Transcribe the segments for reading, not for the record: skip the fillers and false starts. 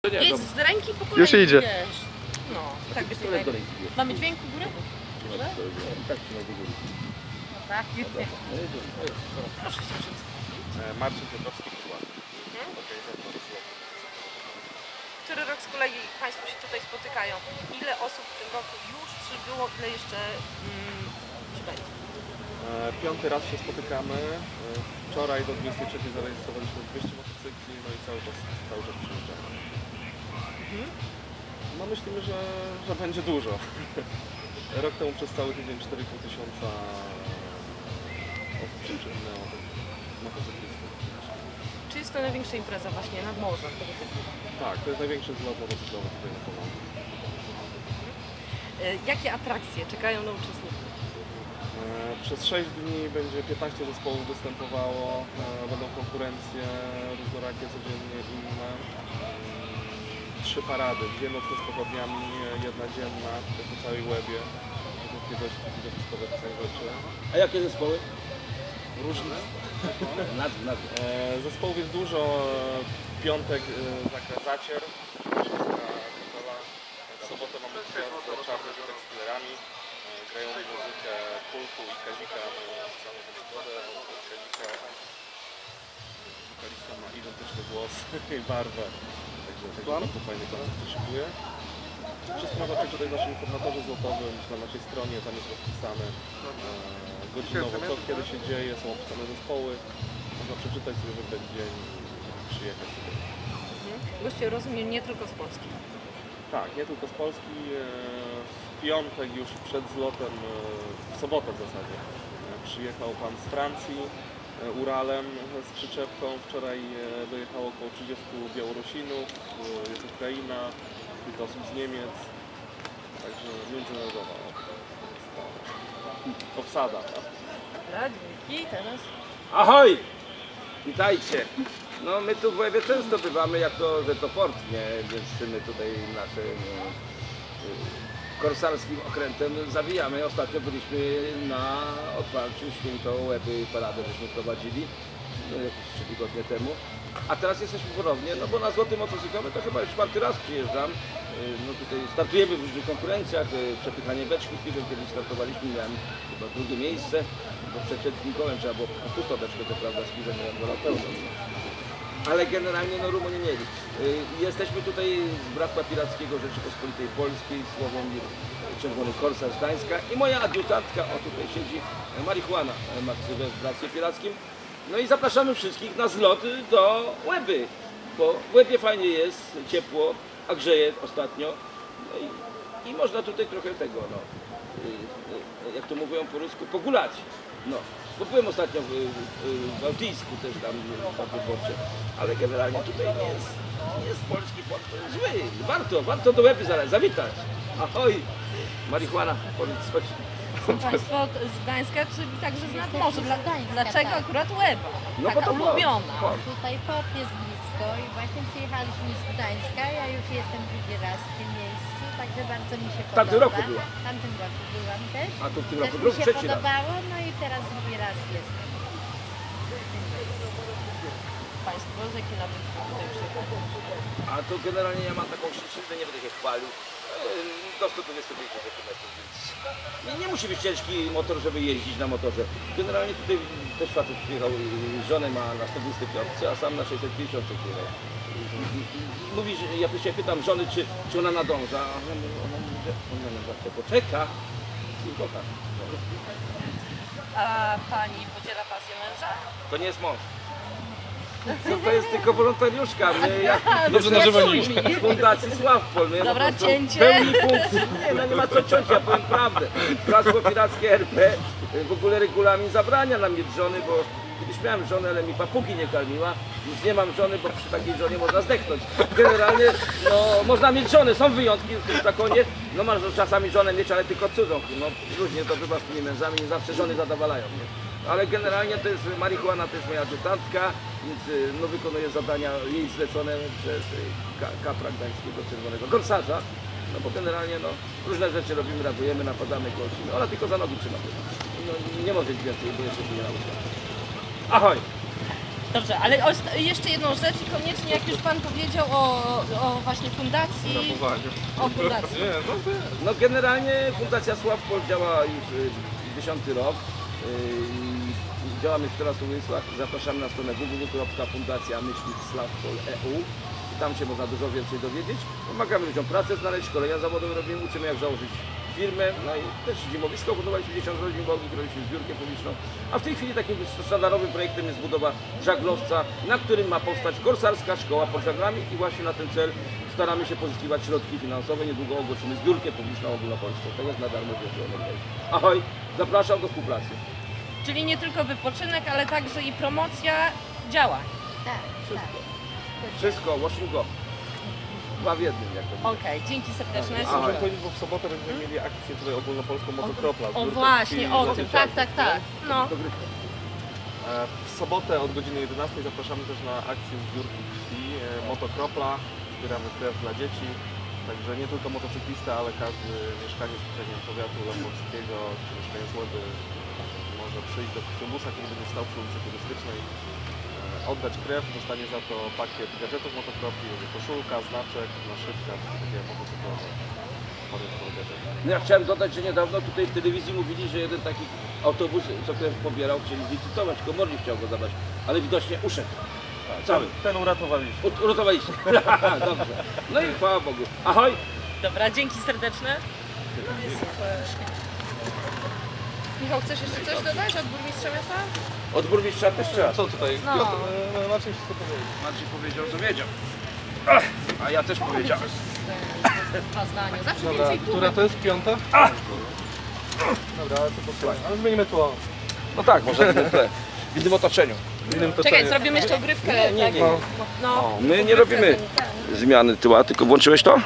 Jedź z ręki po kolei. Już idzie. Wiesz. No, tak byś tutaj. Mamy dźwięk u góry? Tak trzymaj do góry. No tak. Proszę się przedstawić. Marcin Piotrowski, organizator zlotu. Który rok z kolei Państwo się tutaj spotykają? Ile osób w tym roku już przybyło, ile jeszcze przybędzie? Piąty raz się spotykamy. Wczoraj do 23 zarejestrowaliśmy 200 motocykli, no i cały czas przyjeżdżamy. No myślimy, że będzie dużo. Rok temu przez cały tydzień 4,5 tysiąca osób się przewinęło motocyklistów. Czy jest to największa impreza właśnie nad morzem tego typu? Tak, to jest największy zlot motocyklowy tutaj na Pomorzu. Jakie atrakcje czekają na uczestników? Przez 6 dni będzie 15 zespołów występowało, będą konkurencje różnorakie codziennie inne. 3 parady, 2 nocne z pochodniami, 1 dzienna, po całej Łebie. Możliwości widowiskowe w całej rzeczy. A jakie zespoły? Różne. Zespołów jest dużo. W piątek Zacier, w sobotę mamy gwiazdę Czarny z tekstylerami. Grają muzykę Kultu i Kazika, mają samą zgodę. Kazika, wokalista ma identyczny głos i barwę. Także bardzo fajny koncert się szykuje. Wszystko można przeczytać tutaj w naszym informatorze złotowym, na naszej stronie, tam jest rozpisane godzinowo, co kiedy się dzieje, są opisane zespoły. Można przeczytać sobie, wybrać dzień i przyjechać tutaj. Goście, rozumiem, nie tylko z Polski. Tak, nie tylko z Polski. W piątek już przed zlotem, w sobotę w zasadzie, przyjechał pan z Francji Uralem z przyczepką. Wczoraj dojechało około 30 Białorusinów, jest Ukraina, kilka osób z Niemiec. Także międzynarodowa obsada. Dobra, dzięki. Teraz. Ahoj! Witajcie! No my tu w Łebie często bywamy, jak to, że to port, nie? Więc my tutaj naszym korsarskim okrętem zawijamy. Ostatnio byliśmy na otwarciu Święto Łeby, paradę żeśmy prowadzili jakieś 3 tygodnie temu. A teraz jesteśmy ponownie, no bo na złoty motocyklowy to chyba już 4. raz przyjeżdżam. No tutaj startujemy w różnych konkurencjach, przepychanie beczki z piwem, kiedy startowaliśmy, miałem chyba 2. miejsce, bo przed Mikołem trzeba było pustą beczkę, co prawda z piwem, miałem wolał pełną. Ale generalnie no rumu nie mieli. Jesteśmy tutaj z Bractwa Pirackiego Rzeczypospolitej Polskiej, Sławomir Czerwony Korsarz Gdańska i moja adiutantka, o tutaj siedzi, Marihuana, ma ksywę w Bractwie Pirackim. No i zapraszamy wszystkich na zlot do Łeby, bo w Łebie fajnie jest, ciepło, a grzeje ostatnio. No i można tutaj trochę tego, no, jak to mówią po rusku, pogulać. No, bo byłem ostatnio w Bałtyjsku też tam na wyborcze, ale generalnie tutaj nie jest polski port zły. Warto do Łeby zawitać. Ahoj, Marihuana, chodź. Są Państwo z Gdańska, czy także z nadmorza? Dlaczego tak. akurat Łeba? No Taka bo to ulubiona. Tutaj port jest blisko i właśnie przyjechaliśmy z Gdańska. Ja już jestem 2. raz w tym miejscu, także bardzo mi się podoba. W tamtym roku była. W tamtym roku byłam też. A tu w tym roku też mi się 3. raz. podobało, no i teraz 2. raz jestem. Państwo z jakiej nabytki tutaj przyjechali? A to generalnie ja mam taką krzyczyznę, nie będę się chwalił. Do 125 cm, więc nie musi być ciężki motor, żeby jeździć na motorze. Generalnie tutaj też facet przyjechał, żonę ma na 125, a sam na 650 przyjechał. Mówi, że ja się pytam żony, czy ona nadąża, a ona mówi, że ona na zawsze poczeka i kocha. A Pani podziela pasję męża? To nie jest mąż. To jest tylko wolontariuszka. Dobrze na żywo z Fundacji Sławpol. Dobra, cięcie. Pełni funkcji. Nie, no nie ma co ciąć, ja powiem prawdę. Bractwo Pirackie RP w ogóle regulamin zabrania nam mieć żony, bo kiedyś miałem żonę, ale mi papugi nie karmiła. Już nie mam żony, bo przy takiej żonie można zdechnąć. Generalnie no, można mieć żonę, są wyjątki w tym zakonie. No można czasami żonę mieć, ale tylko cudzą. No różnie to bywa z tymi mężami, nie zawsze żony zadowalają mnie. Ale generalnie to jest Marihuana, to jest moja adiutantka, więc no, wykonuje zadania jej zlecone przez kapra gdańskiego Czerwonego Korsarza. No bo generalnie no, różne rzeczy robimy, radujemy, napadamy, golcimy. Ona tylko za nogi trzyma. No, nie może być więcej, bo jeszcze się nie nauczyła. Ahoj! Dobrze, ale jeszcze jedną rzecz i koniecznie, jak już Pan powiedział o właśnie fundacji. O fundacji. No generalnie Fundacja Sławpol działa już 10 rok. Działamy w teraz w Umysłach. Zapraszamy na stronę www.fundacja-sławpol.eu. Tam się można dużo więcej dowiedzieć. Pomagamy ludziom pracę znaleźć, szkolenia zawodowe robimy, uczymy jak założyć firmę, no i też zimowisko, budowaliśmy 10 rodzin ubogich, robiliśmy zbiórkę publiczną. A w tej chwili takim sztandarowym projektem jest budowa żaglowca, na którym ma powstać korsarska szkoła pod żaglami i właśnie na ten cel staramy się pozyskiwać środki finansowe. Niedługo ogłosimy zbiórkę publiczną ogólnopolską. To jest na darmo wzięcione. Ahoj, zapraszam do współpracy. Czyli nie tylko wypoczynek, ale także i promocja działań. Tak, tak. Wszystko, washing go. Dwa w jednym, jak to mówię. Okej, dzięki serdeczne. Możemy powiedzieć, bo w sobotę będziemy mieli akcję tutaj ogólnopolską Motokropla. O właśnie, o tym, tak. No. W sobotę od godziny 11 zapraszamy też na akcję zbiórki krwi Motokropla. Zbieramy krew dla dzieci. Także nie tylko motocyklista, ale każdy mieszkaniec powiatu lemborskiego czy mieszkaniec Łeby może przyjść do krwiobusa, kiedy będzie stał przy ulicy Turystycznej, oddać krew, dostanie za to pakiet gadżetów motokropli, koszulka, znaczek, naszywka, takie motocyklowe gadżety. No ja chciałem dodać, że niedawno tutaj w telewizji mówili, że jeden taki autobus, co krew pobierał, chcieli zlicytować, komornik chciał go zabrać, ale widocznie uszedł. Cały. Ten uratowaliśmy. Uratowaliście. Dobrze. No i chwała Bogu. Ahoj! Dobra, dzięki serdeczne. Michał, chcesz jeszcze coś dodać od burmistrza miasta? Od burmistrza też trzeba. Co tutaj? No. Maciej wszystko powiedział. Maciej powiedział, co wiedział. A ja też powiedziałem. Dwa zdania. Zawsze Dobra, więcej która tłumek. to jest? Piąta? Dobra, ale to posłuchaj. Ale zmienimy tło. No tak, może w innym otoczeniu. W innym Czekaj, toczeniu. zrobimy jeszcze ogrywkę. Nie, tak? nie. No. My nie robimy zmiany tyła, tylko włączyłeś to?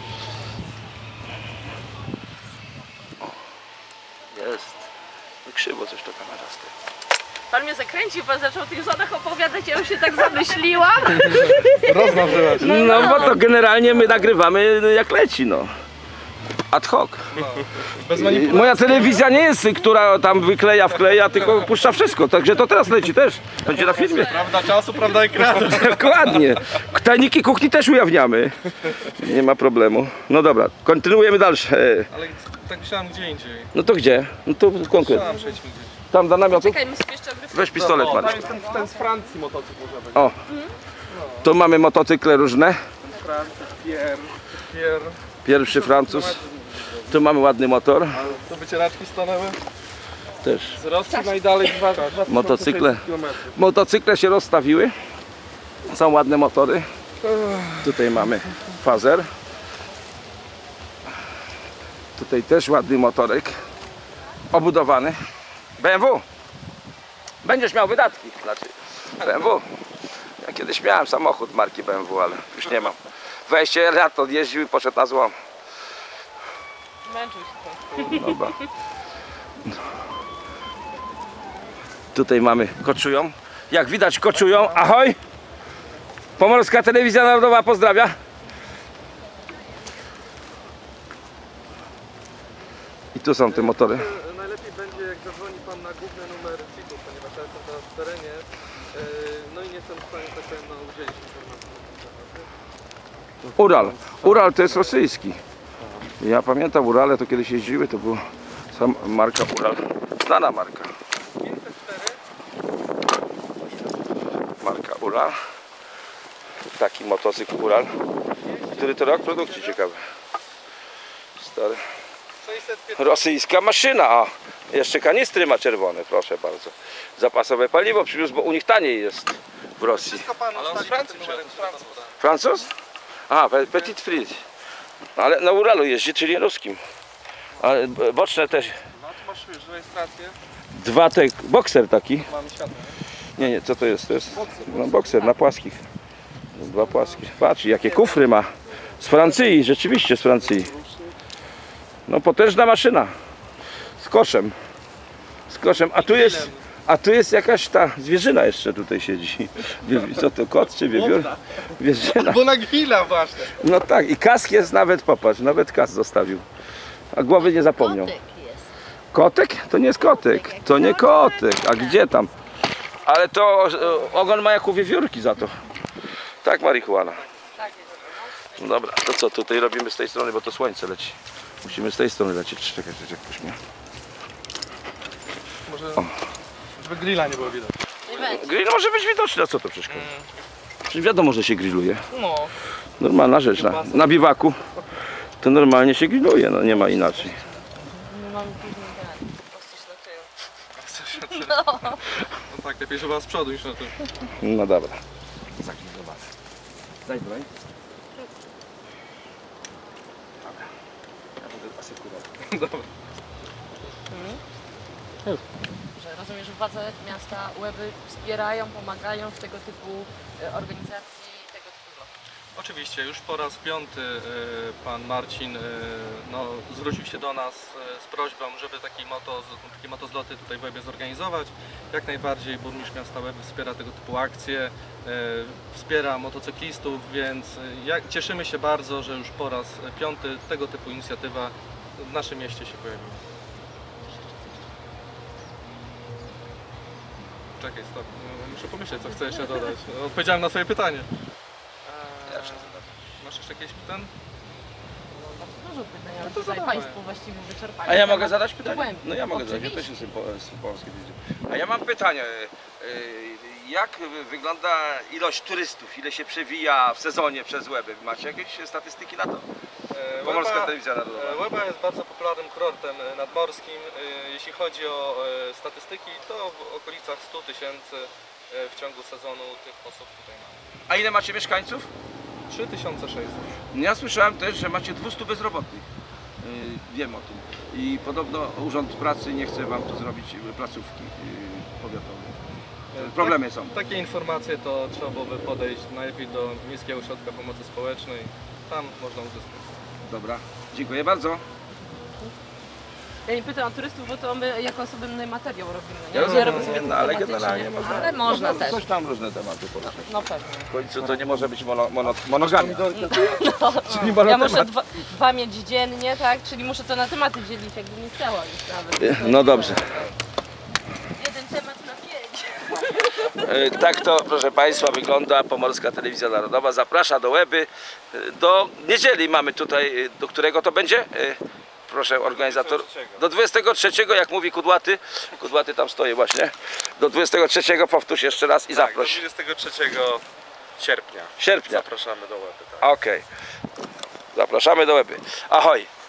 Jest. No krzywo coś to kamera stoi. Pan mnie zakręcił, pan zaczął o tych żonach opowiadać, ja już się tak zamyśliłam. Rozmarzyłaś. No bo to generalnie my nagrywamy jak leci, no. Ad hoc. Bez manipulacji. Moja telewizja nie jest, która tam wkleja, tylko puszcza wszystko. Także to teraz leci też. Będzie na filmie. Prawda czasu, prawda ekranu. Dokładnie. Tajniki kuchni też ujawniamy. Nie ma problemu. No dobra, kontynuujemy dalsze. Ale tak myślałem gdzie indziej. No to gdzie? No to konkretnie. Tam przejdźmy gdzieś. Tam do namiotu? Czekaj, my sobie jeszcze ogrywkę. Weź pistolet, Tam Maryś. jest ten z Francji motocykl może być. O, tu mamy motocykle różne. Francji, Pierwszy Francuz. Tu mamy ładny motor. Tu wycieraczki stanęły. Też. Z Rosji najdalej 2 Motocykle. Motocykle się rozstawiły. Są ładne motory. Tutaj mamy Fazer. Tutaj też ładny motorek. Obudowany. BMW. Będziesz miał wydatki. Znaczy BMW. Ja kiedyś miałem samochód marki BMW, ale już nie mam. 20 lat odjeździł i poszedł na złom. Męczył się pan. Dobra. Tutaj mamy koczują. Jak widać koczują. Ahoj! Pomorska Telewizja Narodowa pozdrawia. I tu są te motory. Najlepiej będzie jak zadzwoni pan na główny numer CIT-u, ponieważ ja jestem teraz w terenie. No i nie jestem w stanie tak powiem udzielić informacji. Ural. Ural to jest rosyjski. Ja pamiętam Urale, to kiedyś jeździły, to była sam marka Ural. Znana marka. 504. Marka Ural. Taki motocykl Ural. Który to rok produkcji, ciekawy. Stary. 615. Rosyjska maszyna. O, jeszcze kanistry ma czerwone, proszę bardzo. Zapasowe paliwo przywiózł, bo u nich taniej jest w Rosji. Ale on z Francji przyjechał. Francuz? A, Petit Frit. Ale na Uralu jeździ, czyli ruskim. Ale boczne też. No tu masz już rejestrację. Dwa te, bokser taki. Mamy światło. Nie, co to jest? To jest no, bokser na płaskich. Dwa płaskie. Patrz, jakie kufry ma. Z Francji, rzeczywiście z Francji. No potężna maszyna. Z koszem. Z koszem. A tu jest jakaś ta zwierzyna jeszcze tutaj siedzi. Co to, kot czy wiewiór? Zwierzyna. Bo na grilla właśnie. No tak, i kask jest nawet, popatrz, nawet kask zostawił. A głowy nie zapomniał. Kotek jest. Kotek? To nie jest kotek. To nie kotek. A gdzie tam? Ale to ogon ma jak u wiewiórki za to. Tak, marihuana. Tak jest. No dobra, to co tutaj robimy z tej strony, bo to słońce leci. Musimy z tej strony lecieć. Czekaj, ktoś mnie. Może żeby grilla nie było widać. Nie będzie. Grill może być widoczny, a co to przeszkadza? Przecież wiadomo, że się grilluje. No. Normalna rzecz. Na biwaku to normalnie się grilluje, no nie ma inaczej. Mam później ten. Po prostu się No tak, lepiej żeby z przodu niż na tym. No dobra. Zagrillowane. Daj broń. Dobra. Ja będę asykurował. Dobra. Że rozumiem, że władze miasta, Łeby wspierają, pomagają w tego typu organizacji, tego typu zlotów. Oczywiście, już po raz 5 pan Marcin no, zwrócił się do nas z prośbą, żeby takie motozloty tutaj w Łebie zorganizować. Jak najbardziej burmistrz miasta Łeby wspiera tego typu akcje, wspiera motocyklistów, więc cieszymy się bardzo, że już po raz 5 tego typu inicjatywa w naszym mieście się pojawiła. Czekaj, stop. Muszę pomyśleć, co chcę jeszcze dodać. Odpowiedziałem na swoje pytanie. Masz jeszcze jakieś pytanie? Bardzo dużo pytań, ale to tutaj zadawaj. Państwo właściwie wyczerpali. A ja mogę temat zadać pytanie? dogłębnie. No ja mogę zadać, ja też jestem z Polski. A ja mam pytanie, jak wygląda ilość turystów, ile się przewija w sezonie przez Łeby? Macie jakieś statystyki na to? Pomorska Telewizja Narodowa. Łeba jest bardzo popularnym kurortem nadmorskim. Jeśli chodzi o statystyki, to w okolicach 100 000 w ciągu sezonu tych osób tutaj mamy. A ile macie mieszkańców? 3600. Ja słyszałem też, że macie 200 bezrobotnych. Wiem o tym. I podobno Urząd Pracy nie chce wam tu zrobić placówki powiatowej. Problemy są. Takie informacje to trzeba byłoby podejść najlepiej do Miejskiego Ośrodka Pomocy Społecznej. Tam można uzyskać. Dobra, dziękuję bardzo. Ja nie pytam o turystów, bo to my jako osoby materiał robimy. Ja Nie rozumiem, robimy sobie no, ale tematycznie, generalnie można. Ale można też. Coś tam różne tematy poruszyć. No pewnie. W końcu to nie może być monogamia. Czyli Ja muszę monotemat. dwa mieć dziennie, tak? Czyli muszę to na tematy dzielić, jakbym nie chciała już nawet. No dobrze. Jeden temat na 5. Tak to, proszę Państwa, wygląda Pomorska Telewizja Narodowa. Zaprasza do Łeby. Do niedzieli mamy tutaj, do którego to będzie? Proszę organizator. Do 23, jak mówi Kudłaty. Kudłaty tam stoi właśnie. Do 23 powtórz jeszcze raz i zaproś. Do 23 sierpnia Sierpnia. zapraszamy do Łeby. Tak. Okej. Zapraszamy do Łeby. Ahoj.